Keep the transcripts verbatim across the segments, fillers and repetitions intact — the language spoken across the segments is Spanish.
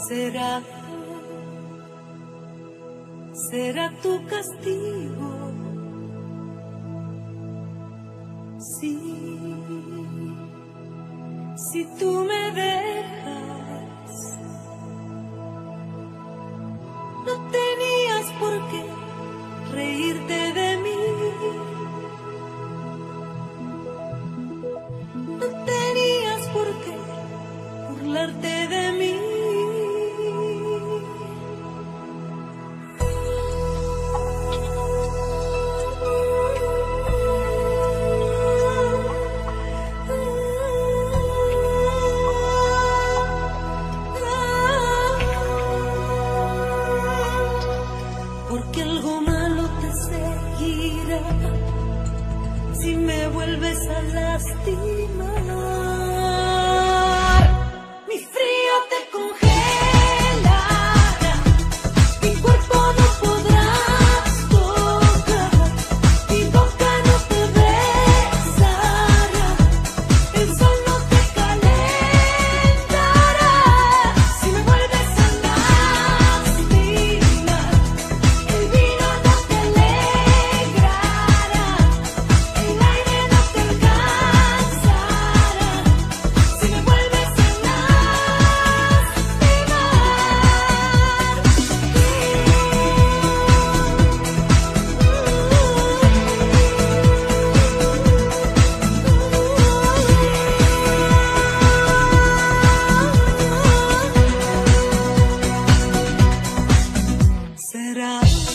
Será, será tu castigo. Sí, si tú me dejas, no tenías por qué reírte de mí, no tenías por qué burlarte de mí. Porque algo malo te seguirá si me vuelves a lastimar. Mi frío te congelará, mi cuerpo no podrás tocar, mi boca no te besará, el sol no te calentará. Si me vuelves a lastimar, el vino no te alegrará, el aire no te alcanzará. Si me vuelves a lastimar, será,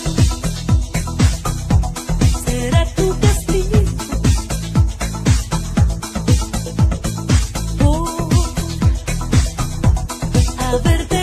será tu castigo por haberte